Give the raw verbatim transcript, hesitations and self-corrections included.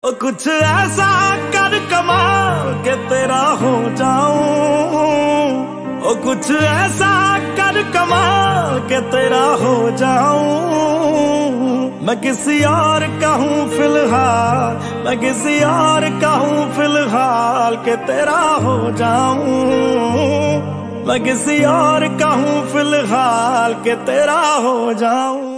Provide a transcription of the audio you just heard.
ओ कुछ ऐसा कर कमाल के तेरा हो जाऊं, ओ कुछ ऐसा कर कमाल के तेरा हो जाऊं। मैं किसी और का हूँ फिलहाल, मैं किसी और का हूँ फिलहाल के तेरा हो जाऊं। मैं किसी और का हूँ फिलहाल के तेरा हो जाऊं।